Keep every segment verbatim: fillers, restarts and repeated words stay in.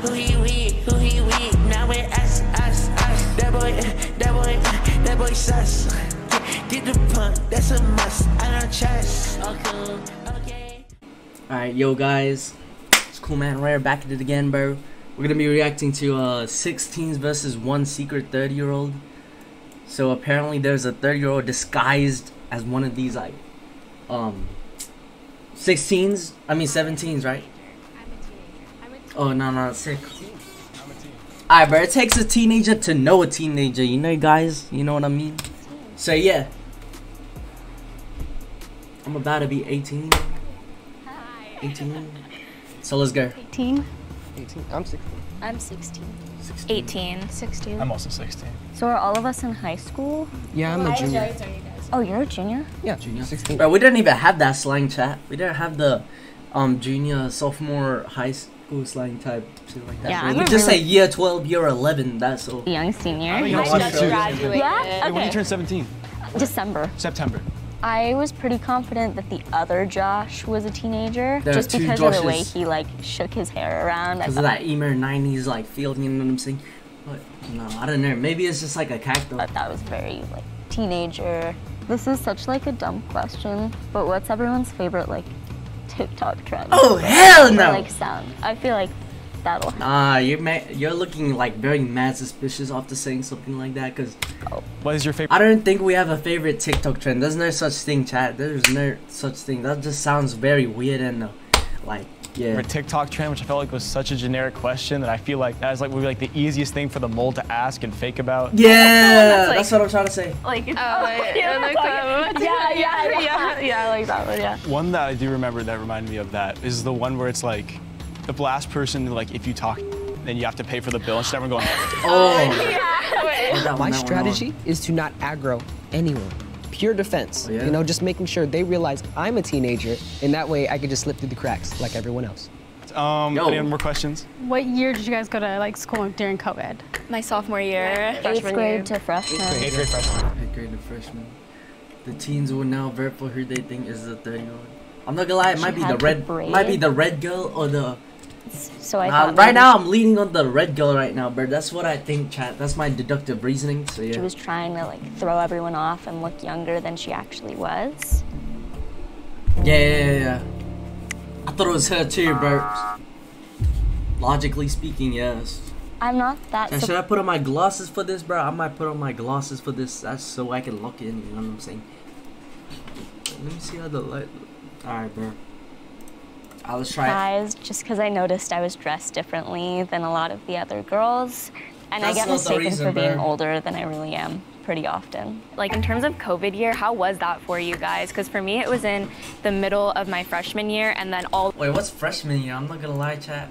Who he with? Who he with? Now we're us, us, us. That boy, that boy, that boy sus. Get the pump, that's a must. I don't trust. Okay, okay. Alright, yo guys, it's coolmanrare back at it again, bro. We're gonna be reacting to uh sixteens versus one secret thirty year old. So apparently there's a thirty year old disguised as one of these like um sixteens, I mean seventeens, right? Oh no no sick. Alright, bro, it takes a teenager to know a teenager, you know guys, you know what I mean? So yeah, I'm about to be eighteen. eighteen. So let's go. eighteen. eighteen. I'm sixteen. I'm sixteen. sixteen. eighteen. sixteen. I'm also sixteen. So are all of us in high school? Yeah, I'm a junior. Oh, you're a junior? Yeah, Junior. sixteen. Bro, we didn't even have that slang chat. We didn't have the um junior, sophomore, high school slang type shit like that. Yeah, Bro. I'm we a just really- say year twelve, year eleven. That's all. Young senior. I I just graduated. Yeah? Hey, when you Okay. turn seventeen? December. September. I was pretty confident that the other Josh was a teenager, There are just two because of the way Joshes. he like shook his hair around. I Because of that emo nineties like feeling, you know what I'm saying? But no, I don't know. Maybe it's just like a cactus. thought that was very like teenager. This is such like a dumb question, but what's everyone's favorite like TikTok trend? Oh hell Or, no! like sound. I feel like that'll help. Nah, you're ma you're looking like very mad suspicious after saying something like that. Cause What is your favorite? I don't think we have a favorite TikTok trend. There's no such thing, chat. There's no such thing. That just sounds very weird and uh, like yeah. A TikTok trend, which I felt like was such a generic question that I feel like that is like would be like the easiest thing for the mole to ask and fake about. Yeah, that's, like- that's what I'm trying to say. Like, oh, yeah, yeah, like that. yeah, yeah, yeah. yeah, yeah, like that one, yeah. One that I do remember that reminded me of that is the one where it's like the last person, like if you talk, then you have to pay for the bill and everyone going. Oh, oh that one, My that one, strategy is to not aggro anyone. Pure defense. Oh, yeah? You know, just making sure they realize I'm a teenager, and that way I can just slip through the cracks like everyone else. Um, Yo. any more questions? What year did you guys go to like school during COVID? My sophomore year. Eighth grade to freshman. Eighth grade freshman. Eighth grade to freshman. The teens will now vote for who they think is the thirty year old. I'm not gonna lie, it She might be had the the red, braid. might be the red girl or the. So I Uh, thought right maybe now, I'm leaning on the red girl right now, bro. That's what I think, chat. That's my deductive reasoning. So yeah. she was trying to like throw everyone off and look younger than she actually was. Yeah, yeah, yeah, yeah. I thought it was her too, bro. Logically speaking, yes. I'm not that. Now, sup- should I put on my glasses for this, bro? I might put on my glasses for this. That's so I can lock in. You know what I'm saying? Let me see how the light. All right, bro. Alright, let's try it. Guys, just because I noticed I was dressed differently than a lot of the other girls, and I That's get not the mistaken reason, for being bro. older than I really am pretty often. Like in terms of COVID year, how was that for you guys? Because for me, it was in the middle of my freshman year and then all. Wait, what's freshman year? I'm not gonna lie, chat.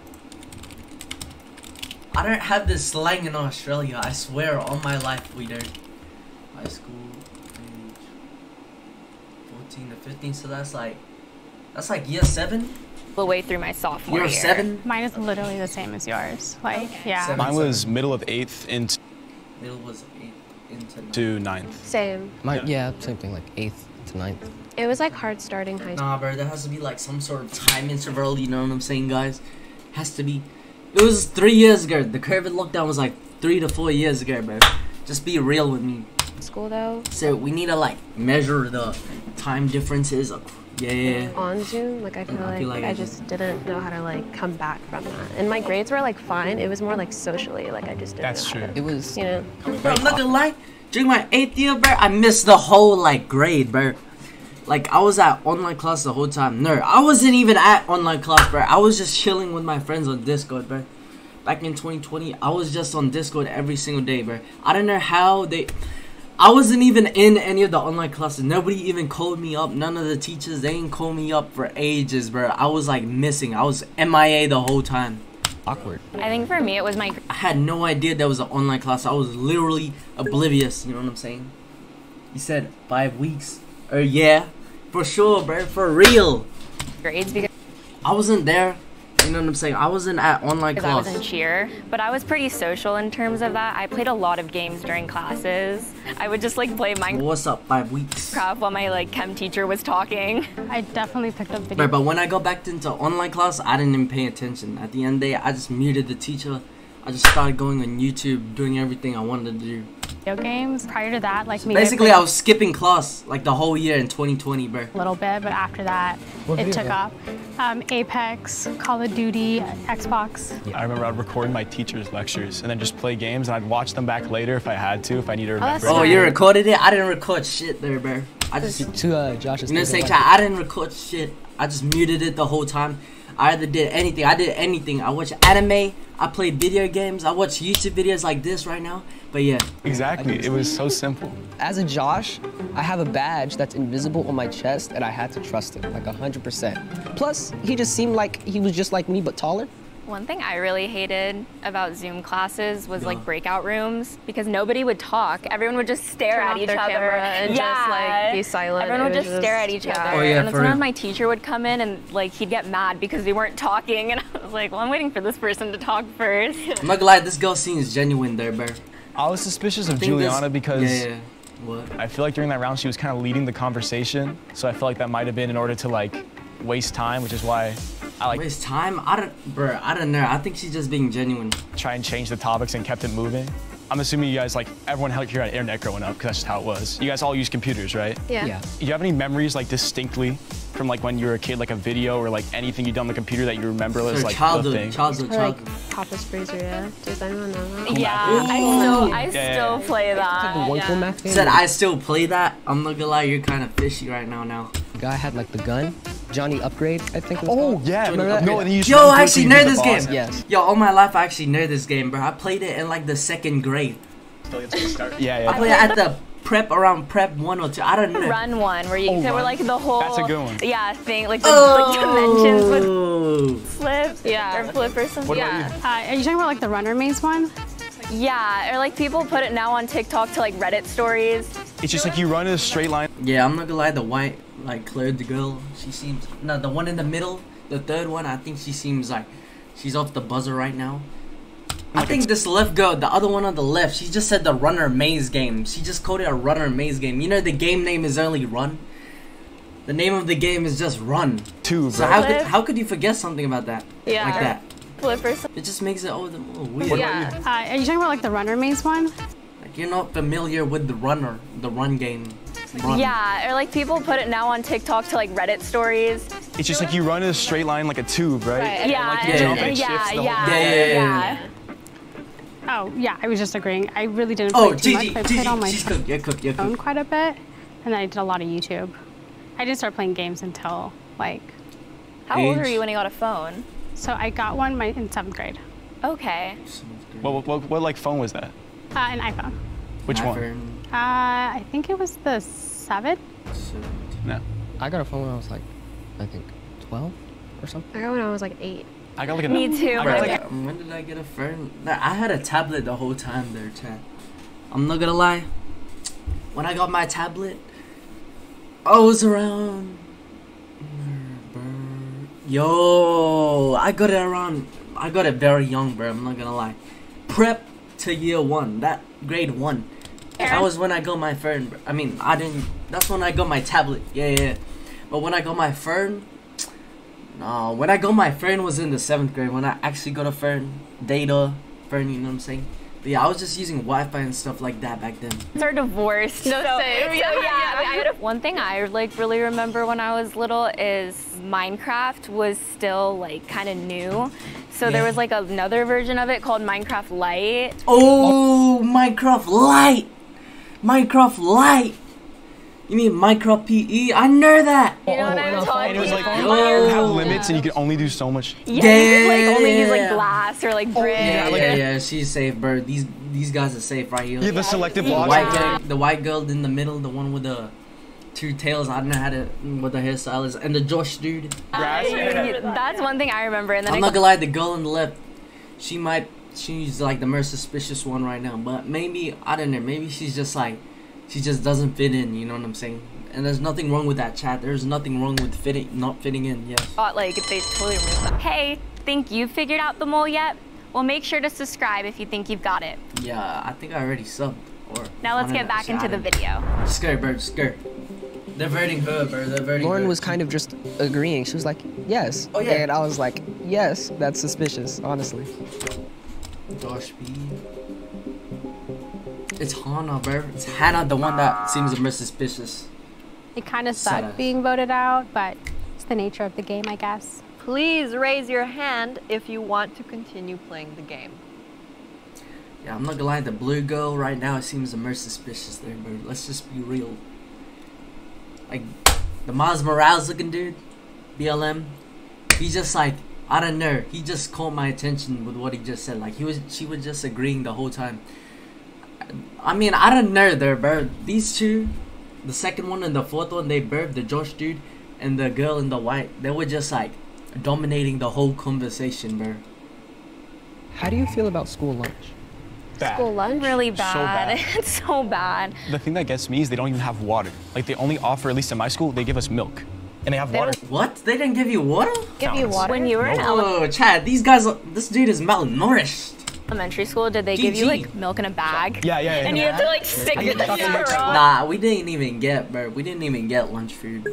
I don't have this slang in Australia. I swear on my life we don't. High school age fourteen to fifteen, so that's like that's like year seven. the way through my sophomore Year year. seven. Mine is literally the same as yours. Like, yeah. Seven. Mine was middle of eighth into Middle was eight into nine. ninth. Same. My, Yeah. yeah, same thing, like eighth to ninth. It was like hard starting high school. Nah, bro, there has to be like some sort of time interval. You know what I'm saying, guys? Has to be. It was three years ago. The COVID lockdown was like three to four years ago, bro. Just be real with me. School though. So we need to like measure the time differences. Of, yeah, yeah. On Zoom, like I feel I like, feel like I I just didn't know how to like come back from that. And my grades were like fine. It was more like socially, like I just didn't That's know how true. to, It was. you know. Bro, I'm not gonna lie. During my eighth year, bro, I missed the whole like grade, bro. Like I was at online class the whole time. No, I wasn't even at online class, bro. I was just chilling with my friends on Discord, bro. Back in twenty twenty, I was just on Discord every single day, bro. I don't know how they. I wasn't even in any of the online classes. Nobody even called me up. None of the teachers, they didn't call me up for ages, bro. I was like missing. I was M I A the whole time. Awkward. I think for me, it was my I had no idea there was an online class. I was literally oblivious. You know what I'm saying? You said five weeks. Oh yeah, for sure, bro. For real. grades because I wasn't there You know what I'm saying? I wasn't at online because I was class. in cheer, but I was pretty social in terms of that. I played a lot of games during classes. I would just like play Minecraft What's up, five weeks? while my like chem teacher was talking. I definitely picked up video. But, but when I go back into online class, I didn't even pay attention. At the end of the day, I just muted the teacher. I just started going on YouTube, doing everything I wanted to do. Video games. Prior to that, like me, Basically, I I was skipping class like the whole year in twenty twenty, bro. a little bit, but after that, What it video? took up. Um, Apex, Call of Duty, Xbox. I remember I'd record my teacher's lectures and then just play games, and I'd watch them back later if I had to, if I needed to that's remember. Oh, nice. you recorded it? I didn't record shit there, bro. I just, To uh, Josh's you know, say point, chat. I didn't record shit. I just muted it the whole time. I either did anything. I did anything. I watched anime. I played video games. I watch YouTube videos like this right now. But yeah, Exactly. It was so simple. As a Josh, I have a badge that's invisible on my chest, and I had to trust him, like one hundred percent. Plus, he just seemed like he was just like me, but taller. One thing I really hated about Zoom classes was Yeah. like breakout rooms because nobody would talk. Everyone would just stare Turn at off each their other camera and yeah. just, like, be silent. Everyone would It was just stare at just- each yeah. other. Oh, yeah, and then for sometimes real. my teacher would come in and like he'd get mad because they weren't talking, and I was like, well, I'm waiting for this person to talk first. I'm not gonna lie. This girl seems genuine there, bro. I was suspicious of I think this- Juliana because Yeah, yeah. What? I feel like during that round she was kind of leading the conversation, so I feel like that might have been in order to like waste time, which is why I like Waste time? I don't, bro. I don't know. I think she's just being genuine. try and change the topics and kept it moving. I'm assuming you guys like everyone here had internet growing up because that's just how it was. You guys all use computers, right? Yeah. Yeah. Do you have any memories like distinctly from like when you were a kid, like a video or like anything you done on the computer that you remember as Her like childhood, the thing? childhood, Or like childhood. Papa's Freezer, yeah. Does anyone know that? Yeah, I still, I Yeah, yeah, still yeah. play The that. one yeah. cool math game. Said I still play that. I'm not gonna lie. You're kind of fishy right now. Now. The guy had like the gun. Johnny Upgrade, I think. It was Oh called. yeah, Do you remember that? no, and then you just Yo, run I through actually till you know beat the this boss. game. Yes. Yo, all my life I actually know this game, bro. I played it in like the second grade. Yeah, I yeah. played it at the prep around prep one or two. I don't know. Run one where you Oh, there were run. like the whole That's a good one. yeah thing like the like, dimensions with Oh. flip Yeah. or flip or something. What about yeah. Uh, are you talking about like the runner maze one? Yeah, or like people put it now on TikTok to like Reddit stories. It's just like you run in a straight line. Yeah, I'm not gonna lie. The white, like Claire, the girl, she seems. No, the one in the middle, the third one. I think she seems like she's off the buzzer right now. I Like think it's- this left girl, the other one on the left, she just said the runner maze game. She just called it a runner maze game. You know the game name is only Run. The name of the game is just Run. Two, So bro. how could how could you forget something about that? Yeah. Like that. Flip or something. It just makes it all the more weird. What Yeah. about you? Uh, are you talking about like the runner maze one? Like you're not familiar with the runner, the run game. Run. Yeah, or like people put it now on TikTok to like Reddit stories. It's just like you run in a straight line like a tube, right? Right. And, Yeah, like, you Yeah, jump yeah, and it yeah, shifts the whole yeah, thing. Yeah, yeah, yeah, Oh yeah, I was just agreeing. I really didn't play Oh, too much. Gigi, I played on my Gigi, she's cooked. You're cooked. You're phone cooked. quite a bit, and I did a lot of YouTube. I didn't start playing games until like, How old were Age. you when you got a phone? so I got one my, in seventh grade, Okay. What, what, what, what like phone was that? uh, an iPhone. Which one? iPhone Uh, I think it was the seven. seventeen. No. I got a phone when I was like, I think, twelve or something. I got when I was like eight. I got like a. Me too. I but got I like got- When did I get a phone? Nah, I had a tablet the whole time there, chat. I'm not gonna lie. When I got my tablet, I was around. Yo, I got it around. I got it very young, bro. I'm not gonna lie. Prep to year one, that grade one. That was when I got my phone. Bro. I mean, I didn't. That's when I got my tablet. Yeah, yeah. But when I got my phone, no. When I got my phone was in the seventh grade. When I actually got a phone, data phone. You know what I'm saying? But yeah, I was just using Wi-Fi and stuff like that back then. Are divorced. No, so, same. so, Yeah, yeah, yeah. I- one thing I like really remember when I was little is Minecraft was still like kind of new. So there Yeah. was like another version of it called Minecraft Lite. Oh, Minecraft Lite. Minecraft Lite. You mean Minecraft P E? I know that. You know what I'm talking And it was like about? you Yo. have limits and you can only do so much. Yeah, you could like only use Yeah. like glass or like brick. Yeah, like- yeah, yeah. She's safe, bro. These these guys are safe right here. You have the selective The blocks. white girl, the white girl in the middle, the one with the two tails. I don't know how to what the hairstyle is, and the Josh dude. Grass. Yeah, That's one thing I remember. And then I'm I not gonna lie, the girl on the left, she might she's like the most suspicious one right now. But maybe I don't know. Maybe she's just like she just doesn't fit in. You know what I'm saying? And there's nothing wrong with that, chat. There's nothing wrong with fitting, not fitting in. Yes. thought like they totally removed that. Hey, think you've figured out the mole yet? Well, make sure to subscribe if you think you've got it. Yeah, I think I already subbed. Or Now let's get back into the video. Skirt, bro, skirt. They're verting her, bro. They're verting Lauren her. was kind of just agreeing. She was like, yes. Oh, yeah. And I was like, yes, that's suspicious, honestly. Josh B. It's Hannah, bro. It's Hannah, the one that seems the most suspicious. It kind of Sad. sucked being voted out, but it's the nature of the game, I guess. Please raise your hand if you want to continue playing the game. Yeah, I'm not gonna lie, the blue girl right now seems the most suspicious there, bro. Let's just be real. Like, the Miles Morales looking dude, B L M, he's just like, I don't know, he just caught my attention with what he just said. Like, he was, she was just agreeing the whole time. I mean, I don't know there, bro. These two, the second one and the fourth one, they both, the Josh dude and the girl in the white, they were just like dominating the whole conversation, bro. How do you feel about school lunch? Bad. School lunch? Really bad. bad. It's so bad. The thing that gets me is they don't even have water. Like, they only offer, at least in my school, they give us milk. And they have They water. What? They didn't give you water? Give you Fountains. water? When you were in ele- Oh, Chad, these guys, are, this dude is malnourished. elementary school, did they give you G G. like milk in a bag? Yeah, yeah, yeah. And you have to like stick it in the straw. Nah, we didn't even get, bro. We didn't even get lunch food.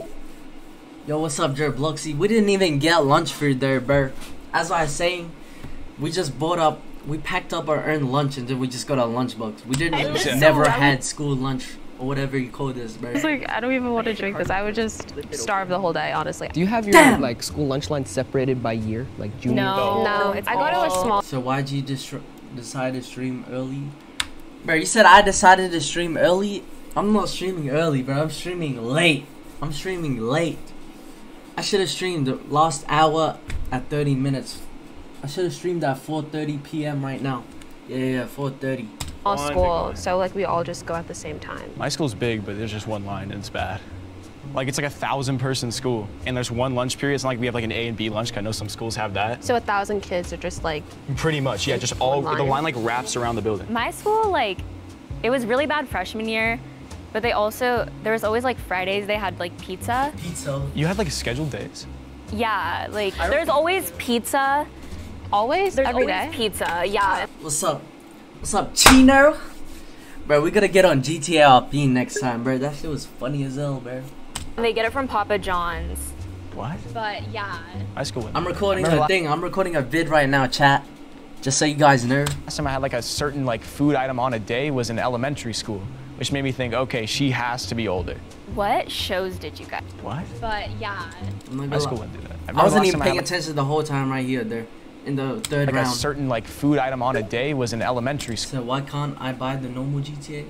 Yo, what's up, Jer Bloxy? We didn't even get lunch food there, bro. As I was saying, we just bought up, we packed up our own lunch and then we just got our lunchbox. We didn't, was so never random. had school lunch or whatever you call this, bro. It's like, I don't even want to drink this. I would just starve the whole day, honestly. Do you have your Damn. like school lunch line separated by year, like junior? No, No, it's I go to a all- small. So why'd you just decide to stream early? Bro, you said I decided to stream early. I'm not streaming early, bro. I'm streaming late. I'm streaming late. I should have streamed the last hour at thirty minutes. I should have streamed at four thirty p m right now. Yeah, yeah, four thirty. Small school, so like we all just go at the same time. My school's big, but there's just one line and it's bad. Like, it's like a thousand person school and there's one lunch period. It's not like we have like an A and B lunch, 'cause I know some schools have that. So a thousand kids are just like, Pretty much, yeah, just all, One the line. line like wraps around the building. My school, like, it was really bad freshman year, but they also, there was always like Fridays they had like pizza. Pizza. You had like scheduled days. Yeah, like there's always pizza. always? There's Every always day? pizza, yeah. What's up? What's up, Chino? Bro, we gotta get on G T A R P next time, bro. That shit was funny as hell, bro. They get it from Papa John's. What? But yeah. My school went. I'm recording Remember a la- thing. I'm recording a vid right now, chat. Just so you guys know. Last time I had like a certain like food item on a day was in elementary school, which made me think, okay, she has to be older. What shows did you guys? What? But yeah. I'm not My gonna school lie. wouldn't do that. I remember wasn't last even time I had, paying like, attention the whole time right here, there. In the third Like round. a certain like food item on a day was in elementary school. So why can't I buy the normal G T A?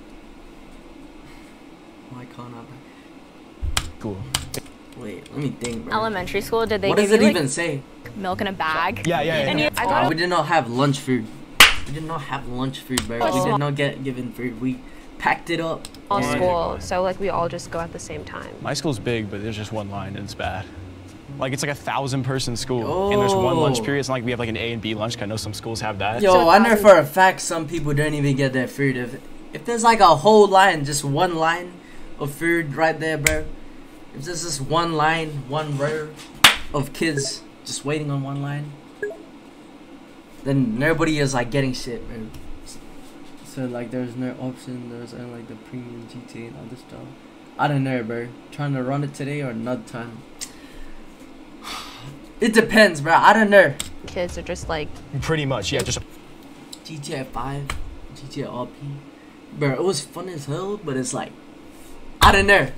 Why can't I buy? Cool. Wait, let me think, bro. Elementary school, did they What give does it you even like, say? milk in a bag? Yeah, yeah, yeah. And you, I Oh, got we did not have lunch food. We did not have lunch food, bro. We did not get given food. We packed it up. Small Yeah. school, so like we all just go at the same time. My school's big, but there's just one line and it's bad. Like, it's like a thousand person school and there's one lunch Oh. period. It's not like we have like an A and B lunch, 'cause I know some schools have that. Yo, So I know thousand- for a fact some people don't even get their food. If if there's like a whole line, just one line of food right there, bro. If there's just one line, one row of kids just waiting on one line, then nobody is like getting shit, bro. So like there's no option. There's only like the premium G T A and other stuff. I don't know, bro. Trying to run it today or another time. It depends, bro. I don't know. Kids are just like, Pretty much, yeah, just G T A five, G T A R P. Bro, it was fun as hell, but it's like, I don't know.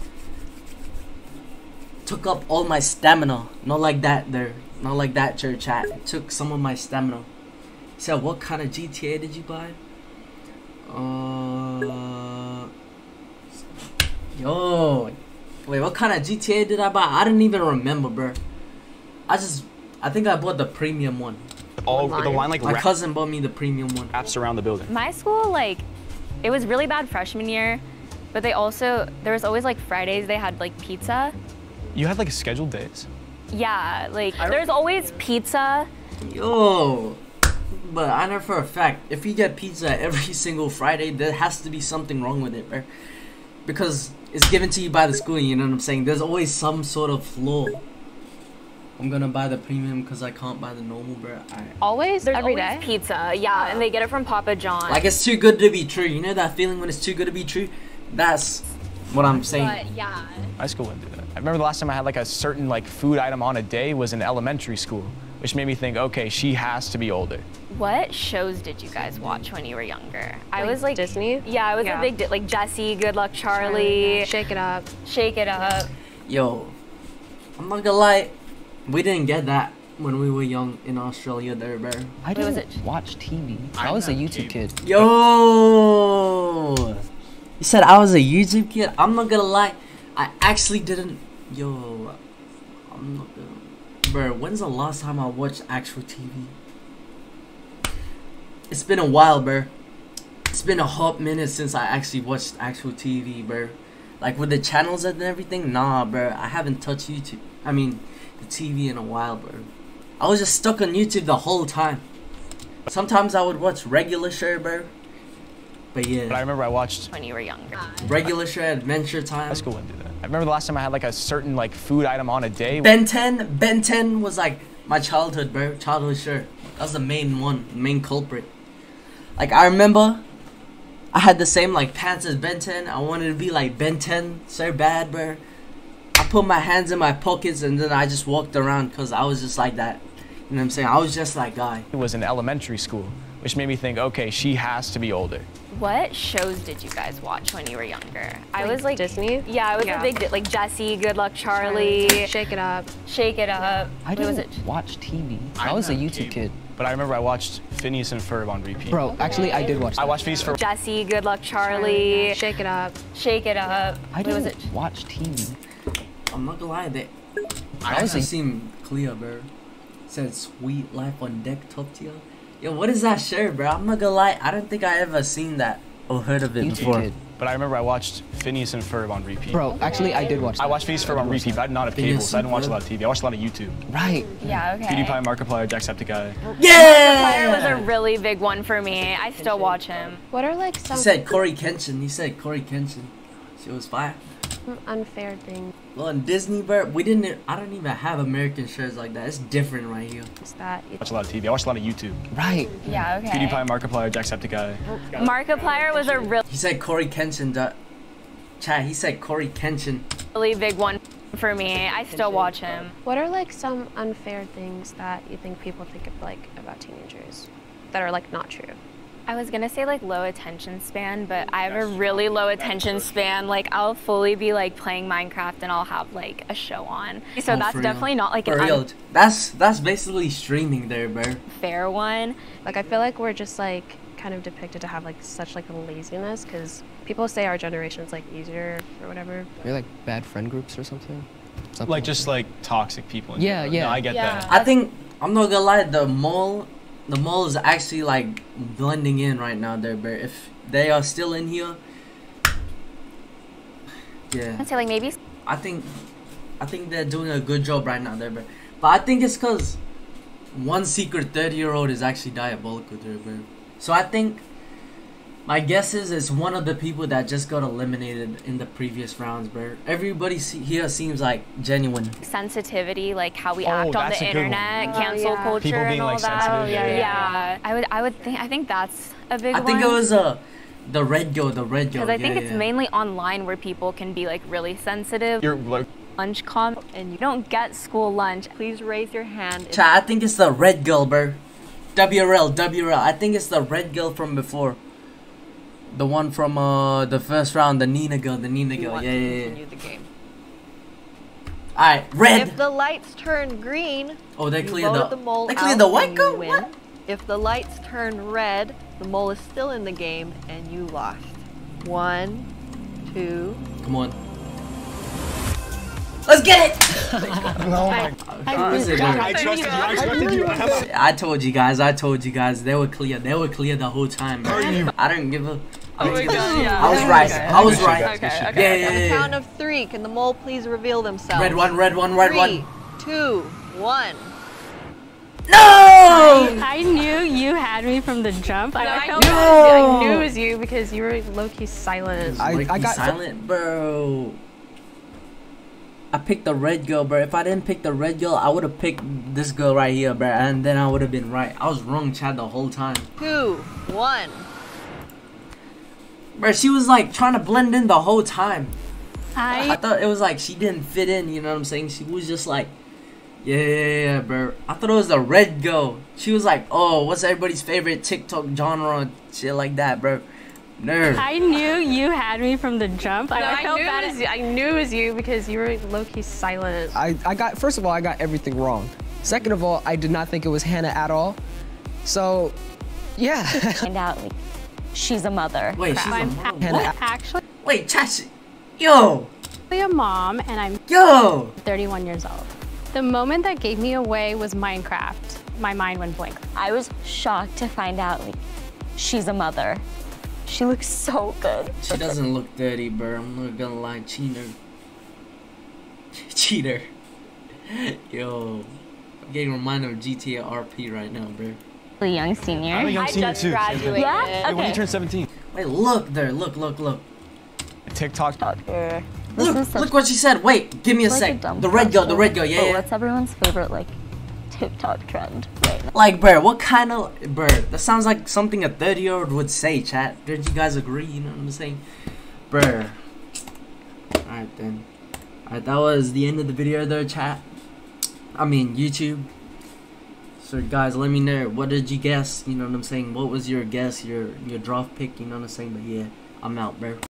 Took up all my stamina. Not like that there. Not like that, church chat. It took some of my stamina. So what kind of G T A did you buy? Uh, yo. Wait, what kind of G T A did I buy? I didn't even remember, bro. I just, I think I bought the premium one. all Line. the line like My wra- cousin bought me the premium one. wraps around the building. My school, like, it was really bad freshman year, but they also, there was always like Fridays they had like pizza. You had like scheduled days. Yeah, like there's always pizza. Yo, but I know for a fact, if you get pizza every single Friday, there has to be something wrong with it, bro. Because it's given to you by the school, you know what I'm saying? There's always some sort of flaw. I'm gonna buy the premium because I can't buy the normal, bro. I, Always? There's Every always day? pizza, yeah, and they get it from Papa John. like it's too good to be true. You know that feeling when it's too good to be true? That's what I'm saying. But yeah. My school wouldn't do that. I remember the last time I had like a certain like food item on a day was in elementary school, which made me think, okay, she has to be older. What shows did you guys watch when you were younger? I Like was like Disney? Yeah, I was Yeah. a big di- like Jessie, Good Luck Charlie, Shake it up. Shake It Up. Yo, I'm not gonna lie, we didn't get that when we were young in Australia there, bro. I was didn't it? watch T V. I was a YouTube kid. Yo, you said I was a YouTube kid? I'm not gonna lie, I actually didn't. Yo, I'm not gonna. Bro, when's the last time I watched actual T V? It's been a while, bro. It's been a hot minute since I actually watched actual T V, bro. Like with the channels and everything, nah, bro. I haven't touched YouTube. I mean, the T V in a while, bro. I was just stuck on YouTube the whole time. Sometimes I would watch regular show, bro. But yeah. But I remember I watched When you were younger. Regular show, Adventure Time. my school wouldn't do that. I remember the last time I had like a certain like food item on a day. Ben ten, Ben ten was like my childhood, bro. Childhood show. That was the main one, main culprit. Like I remember, I had the same like pants as Ben ten. I wanted to be like Ben ten so bad, bro. I put my hands in my pockets and then I just walked around because I was just like that. You know what I'm saying? I was just that guy. It was in elementary school, which made me think, okay, she has to be older. What shows did you guys watch when you were younger? I Like was like Disney? Yeah, I was Yeah. a big di- like Jessie, Good Luck Charlie, Shake it up. Shake It Up. I What didn't was it? watch T V. I was a YouTube kid. But I remember I watched Phineas and Ferb on repeat. Bro, actually, I did watch that. I watched Phineas and Ferb. Jessie, Good Luck Charlie, Shake it up. Shake It Up. I What was didn't it? watch T V. I'm not gonna lie, they. I I was actually a- seem clear, bro. It said "Sweet Life on Deck" top tier. Yo, what is that shirt, bro? I'm not gonna lie, I don't think I ever seen that or heard of it YouTube before. kid. But I remember I watched Phineas and Ferb on repeat. Bro, actually, I did watch that. I watched Phineas and Ferb on repeat, but I did not have cable, Phineas so I didn't watch a and lot of T V. I watched a lot of YouTube. Right. Yeah, okay. PewDiePie, Markiplier, Jacksepticeye. Fire was a Yeah. really big one for me. I still watch him. What are like He some said Corey Kenshin. He said Corey Kenshin. She was fire. unfair things Well, in Disney, bro, we didn't. I don't even have American shows like that. It's different right here. that I watched a lot of T V. I watched a lot of YouTube. Right. Yeah, okay. PewDiePie, Markiplier, Jacksepticeye. Markiplier was a really He said Corey Kenshin. Duh. Chat. He said Corey Kenshin. really big one for me. I still watch him. What are like some unfair things that you think people think of like about teenagers that are like not true? I was gonna say like low attention span, but I have a really low attention span. Like I'll fully be like playing Minecraft and I'll have like a show on. So Oh, that's for real. definitely not like For an real. That's that's basically streaming there, bro. unfair one. Like I feel like we're just like kind of depicted to have like such like a laziness because people say our generation's like easier or whatever. You're like bad friend groups or something? Something Like just like toxic people. in Yeah, general. yeah. No, I get Yeah. that. I think I'm not gonna lie. The mall, the mall is actually like blending in right now, there, bro. If they are still in here, yeah. I'd say like maybe I think I think they're doing a good job right now there, bro. But I think it's because one secret thirty year old is actually diabolical there, bro. So I think my guess is it's one of the people that just got eliminated in the previous rounds, bro. Everybody see- here seems like genuine. sensitivity, like how we Oh, act on that's the a good one. internet, Oh, cancel yeah. culture, People being, and all like, that. sensitive, yeah, yeah, yeah. I would, I would think, I think that's a big I one. think it was uh, the red girl, the red girl. because I think yeah, it's yeah. mainly online where people can be like really sensitive. You're like, Lunch com, and you don't get school lunch. Please raise your hand. if- Chat, I think it's the red girl, bro. W R L, W R L. I think it's the red girl from before. The one from uh the first round, the Nina girl, the Nina you girl. want Yeah, to yeah, yeah. continue the game. Alright, red. If the lights turn green, Oh, they you cleared voted the. the mole they cleared out the and white you girl. win. What? If the lights turn red, the mole is still in the game and you lost. One, two. Come on. Let's get it. no, my How is it, bro? I trusted you. I expected you. I have I told you guys. I told you guys. They were clear. They were clear the whole time, bro. I didn't give a. I, Oh my didn't give a- God, yeah. I was right. Okay. I was Good right. shit, guys. Okay, Good okay. Yeah, On yeah, the yeah. count of three, can the mole please reveal themselves? Red one, red one, red Three, one. two, one. No! I knew you had me from the jump. I, I felt I No! knew it was you because you were low-key silent. I- Like, I be got- silent, bro. I picked the red girl, bro. If I didn't pick the red girl, I would have picked this girl right here, bro. And then I would have been right. I was wrong, Chad, the whole time. Two, one. Bro, she was like trying to blend in the whole time. I I thought it was like she didn't fit in, you know what I'm saying? She was just like, yeah, yeah, yeah, bro. I thought it was the red girl. She was like, oh, what's everybody's favorite TikTok genre? Shit like that, bro. Nerd. I knew you had me from the jump. No, I, I, felt knew bad. it was you. I knew it was you because you were low-key silent. I, I got, first of all, I got everything wrong. Second of all, I did not think it was Hannah at all. So, yeah. Find out like she's a mother. Wait, she's a I'm mom. Hannah, a- actually Wait, Chad. Yo. a mom, and I'm Yo. thirty-one years old. The moment that gave me away was Minecraft. My mind went blank. I was shocked to find out like she's a mother. She looks so good. She doesn't look dirty, bro. I'm not gonna lie. Cheater. Cheater. Yo. I'm getting reminded of G T A R P right now, bro. The young senior. I'm a young I senior just too. graduated. Yeah? Hey, when you Okay. turn seventeen. Wait, look there. Look, look, look. TikTok. Here. This Look, is such look what she said. Wait, give me a like sec. dumb The red girl, the question, red girl. Yeah, but yeah. what's everyone's favorite like TikTok trend right now? Like, bro, what kind of, bro, that sounds like something a thirty year old would say, chat. Don't you guys agree? You know what I'm saying? Bro. Alright then. Alright, that was the end of the video though, chat. I mean, YouTube. So guys, let me know, what did you guess? You know what I'm saying? What was your guess, your your draft pick? You know what I'm saying? But yeah, I'm out, bro.